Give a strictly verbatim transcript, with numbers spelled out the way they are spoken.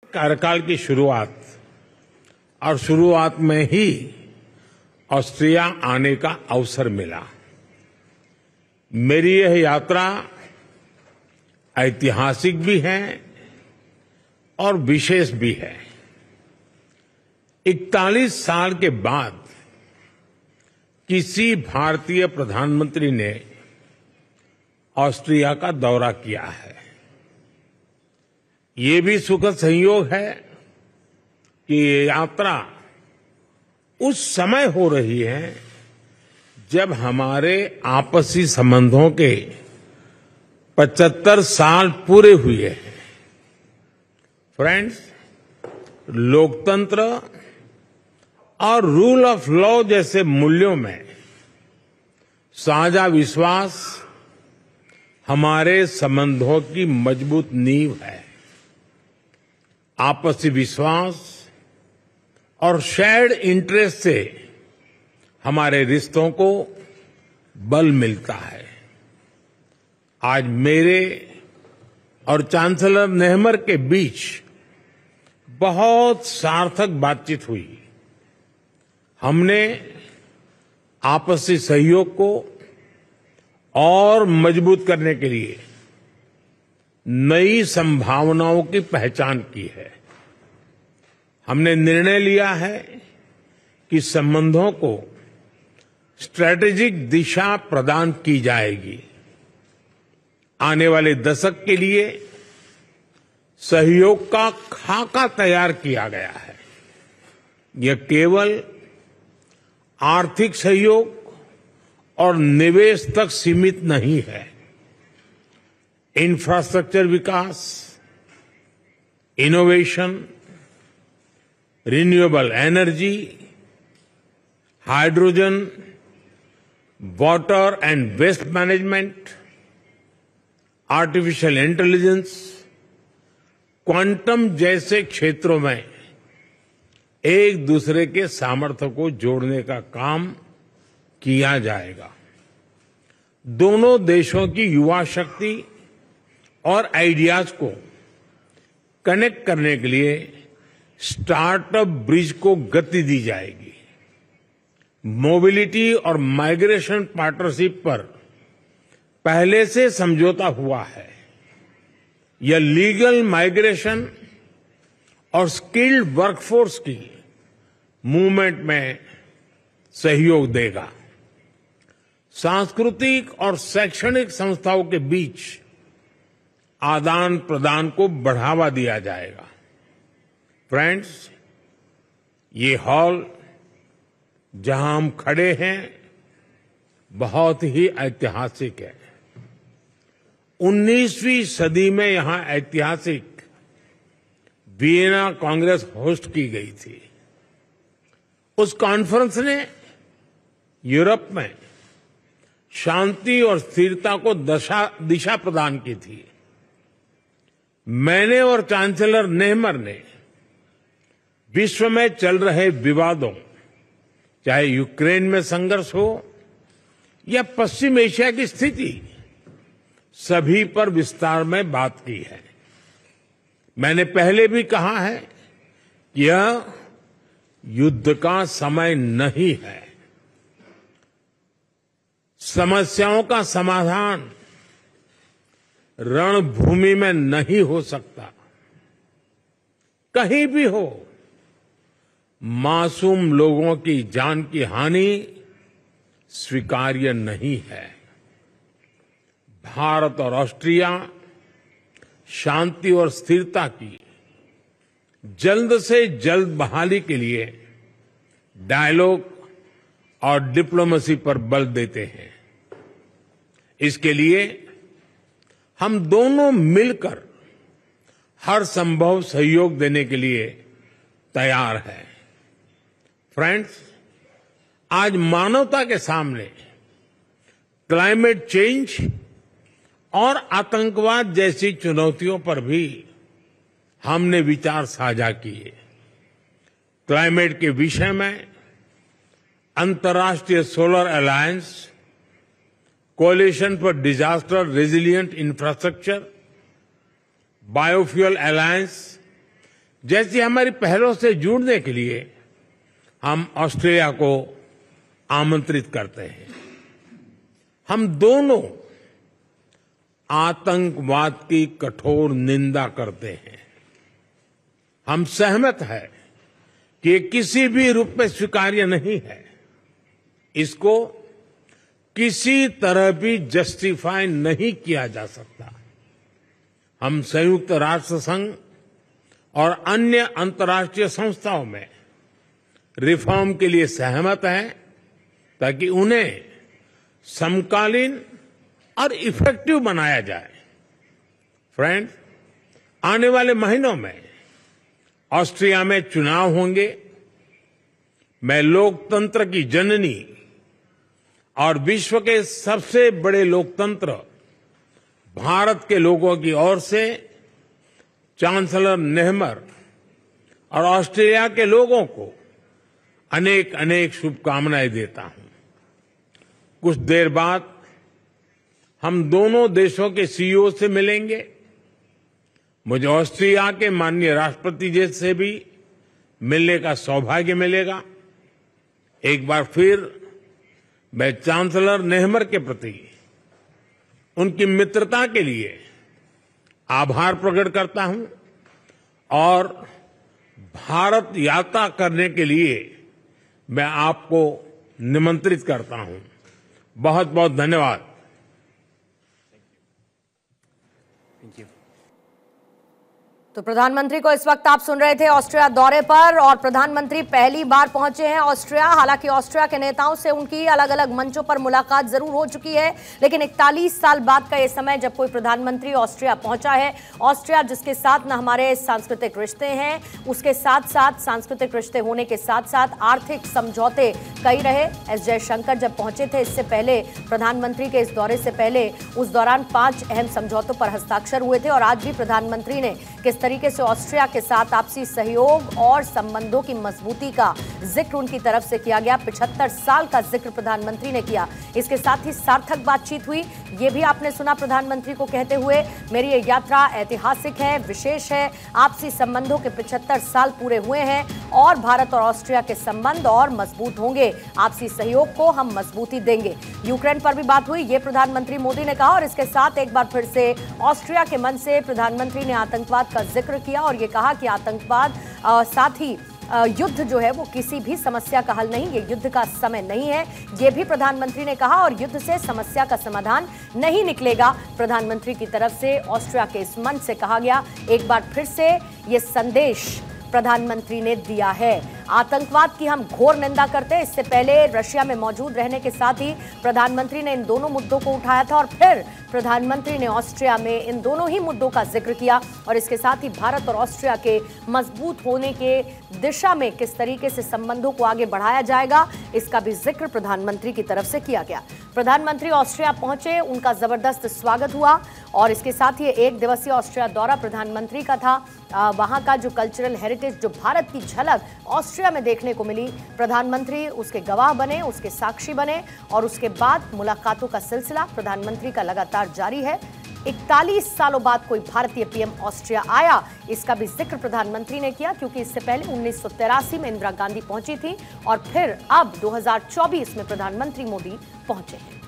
कार्यकाल की शुरुआत और शुरुआत में ही ऑस्ट्रिया आने का अवसर मिला। मेरी यह यात्रा ऐतिहासिक भी है और विशेष भी है। इकतालीस साल के बाद किसी भारतीय प्रधानमंत्री ने ऑस्ट्रिया का दौरा किया है। ये भी सुखद संयोग है कि ये यात्रा उस समय हो रही है जब हमारे आपसी संबंधों के पचहत्तर साल पूरे हुए हैं। फ्रेंड्स, लोकतंत्र और रूल ऑफ लॉ जैसे मूल्यों में साझा विश्वास हमारे संबंधों की मजबूत नींव है। आपसी विश्वास और शेयर्ड इंटरेस्ट से हमारे रिश्तों को बल मिलता है। आज मेरे और चांसलर नेहमर के बीच बहुत सार्थक बातचीत हुई। हमने आपसी सहयोग को और मजबूत करने के लिए नई संभावनाओं की पहचान की है। हमने निर्णय लिया है कि संबंधों को स्ट्रैटेजिक दिशा प्रदान की जाएगी। आने वाले दशक के लिए सहयोग का खाका तैयार किया गया है। यह केवल आर्थिक सहयोग और निवेश तक सीमित नहीं है। इंफ्रास्ट्रक्चर विकास, innovation, renewable energy, hydrogen, water and waste management, artificial intelligence, quantum जैसे क्षेत्रों में एक दूसरे के सामर्थ्य को जोड़ने का काम किया जाएगा। दोनों देशों की युवा शक्ति और आइडियाज को कनेक्ट करने के लिए स्टार्टअप ब्रिज को गति दी जाएगी। मोबिलिटी और माइग्रेशन पार्टनरशिप पर पहले से समझौता हुआ है। यह लीगल माइग्रेशन और स्किल्ड वर्कफोर्स की मूवमेंट में सहयोग देगा। सांस्कृतिक और शैक्षणिक संस्थाओं के बीच आदान प्रदान को बढ़ावा दिया जाएगा। फ्रेंड्स, ये हॉल जहां हम खड़े हैं बहुत ही ऐतिहासिक है। उन्नीसवीं सदी में यहां ऐतिहासिक वियना कांग्रेस होस्ट की गई थी। उस कॉन्फ्रेंस ने यूरोप में शांति और स्थिरता को दशा दिशा प्रदान की थी। मैंने और चांसलर नेहमर ने विश्व में चल रहे विवादों, चाहे यूक्रेन में संघर्ष हो या पश्चिम एशिया की स्थिति, सभी पर विस्तार में बात की है। मैंने पहले भी कहा है कि यह युद्ध का समय नहीं है। समस्याओं का समाधान रणभूमि में नहीं हो सकता। कहीं भी हो, मासूम लोगों की जान की हानि स्वीकार्य नहीं है। भारत और ऑस्ट्रिया शांति और स्थिरता की जल्द से जल्द बहाली के लिए डायलॉग और डिप्लोमेसी पर बल देते हैं। इसके लिए हम दोनों मिलकर हर संभव सहयोग देने के लिए तैयार हैं। फ्रेंड्स, आज मानवता के सामने क्लाइमेट चेंज और आतंकवाद जैसी चुनौतियों पर भी हमने विचार साझा किए। क्लाइमेट के विषय में अंतर्राष्ट्रीय solar alliance, coalition for disaster resilient infrastructure, biofuel alliance जैसी हमारी पहलों से जुड़ने के लिए हम ऑस्ट्रेलिया को आमंत्रित करते हैं। हम दोनों आतंकवाद की कठोर निंदा करते हैं। हम सहमत हैं कि ये किसी भी रूप में स्वीकार्य नहीं है। इसको किसी तरह भी जस्टिफाई नहीं किया जा सकता। हम संयुक्त राष्ट्र संघ और अन्य अंतर्राष्ट्रीय संस्थाओं में रिफॉर्म के लिए सहमत हैं ताकि उन्हें समकालीन और इफेक्टिव बनाया जाए। फ्रेंड्स, आने वाले महीनों में ऑस्ट्रिया में चुनाव होंगे। मैं लोकतंत्र की जननी और विश्व के सबसे बड़े लोकतंत्र भारत के लोगों की ओर से चांसलर नेहमर और ऑस्ट्रेलिया के लोगों को अनेक अनेक शुभकामनाएं देता हूं। कुछ देर बाद हम दोनों देशों के सीईओ से मिलेंगे। मुझे ऑस्ट्रिया के माननीय राष्ट्रपति जी से भी मिलने का सौभाग्य मिलेगा। एक बार फिर मैं चांसलर नेहमर के प्रति उनकी मित्रता के लिए आभार प्रकट करता हूं और भारत यात्रा करने के लिए मैं आपको निमंत्रित करता हूं। बहुत बहुत धन्यवाद। तो प्रधानमंत्री को इस वक्त आप सुन रहे थे ऑस्ट्रिया दौरे पर, और प्रधानमंत्री पहली बार पहुंचे हैं ऑस्ट्रिया। हालांकि ऑस्ट्रिया के नेताओं से उनकी अलग अलग मंचों पर मुलाकात जरूर हो चुकी है, लेकिन इकतालीस साल बाद का ये समय जब कोई प्रधानमंत्री ऑस्ट्रिया पहुंचा है। ऑस्ट्रिया जिसके साथ न हमारे सांस्कृतिक रिश्ते हैं, उसके साथ साथ सांस्कृतिक रिश्ते होने के साथ साथ आर्थिक समझौते कई रहे। एस जयशंकर जब पहुंचे थे इससे पहले, प्रधानमंत्री के इस दौरे से पहले, उस दौरान पांच अहम समझौतों पर हस्ताक्षर हुए थे। और आज भी प्रधानमंत्री ने किस तरीके से ऑस्ट्रिया के साथ आपसी सहयोग और संबंधों की मजबूती का जिक्र उनकी तरफ से किया गया। पचहत्तर साल का जिक्र प्रधानमंत्री ने किया। इसके साथ ही सार्थक बातचीत हुई, ये भी आपने सुना प्रधानमंत्री को कहते हुए, मेरी ये यात्रा ऐतिहासिक है, विशेष है। आपसी संबंधों के पचहत्तर साल पूरे हुए हैं और भारत और ऑस्ट्रिया के संबंध और मजबूत होंगे। आपसी सहयोग को हम मजबूती देंगे। यूक्रेन पर भी बात हुई, ये प्रधानमंत्री मोदी ने कहा। और इसके साथ एक बार फिर से ऑस्ट्रिया के मन से प्रधानमंत्री ने आतंकवाद का जिक्र किया और ये कहा कि आतंकवाद आ, साथ ही आ, युद्ध जो है वो किसी भी समस्या का हल नहीं, ये युद्ध का समय नहीं है, ये भी प्रधानमंत्री ने कहा। और युद्ध से समस्या का समाधान नहीं निकलेगा, प्रधानमंत्री की तरफ से ऑस्ट्रिया के इस मंच से कहा गया। एक बार फिर से ये संदेश प्रधानमंत्री ने दिया है। आतंकवाद की हम घोर निंदा करते हैं। इससे पहले रशिया में मौजूद रहने के साथ ही प्रधानमंत्री ने इन दोनों मुद्दों को उठाया था और फिर प्रधानमंत्री ने ऑस्ट्रिया में इन दोनों ही मुद्दों का जिक्र किया। और इसके साथ ही भारत और ऑस्ट्रिया के मजबूत होने के दिशा में किस तरीके से संबंधों को आगे बढ़ाया जाएगा, इसका भी जिक्र प्रधानमंत्री की तरफ से किया गया। प्रधानमंत्री ऑस्ट्रिया पहुंचे, उनका जबरदस्त स्वागत हुआ। और इसके साथ ही एक दिवसीय ऑस्ट्रिया दौरा प्रधानमंत्री का था। वहां का जो कल्चरल हेरिटेज, जो भारत की झलक ऑस्ट्रिया में देखने को मिली, प्रधानमंत्री उसके गवाह बने, उसके साक्षी बने। और उसके बाद मुलाकातों का सिलसिला प्रधानमंत्री का लगातार जारी है। इकतालीस सालों बाद कोई भारतीय पीएम ऑस्ट्रिया आया, इसका भी जिक्र प्रधानमंत्री ने किया, क्योंकि इससे पहले उन्नीस सौ तिरासी में इंदिरा गांधी पहुंची थी और फिर अब दो हज़ार चौबीस में प्रधानमंत्री मोदी पहुंचे हैं।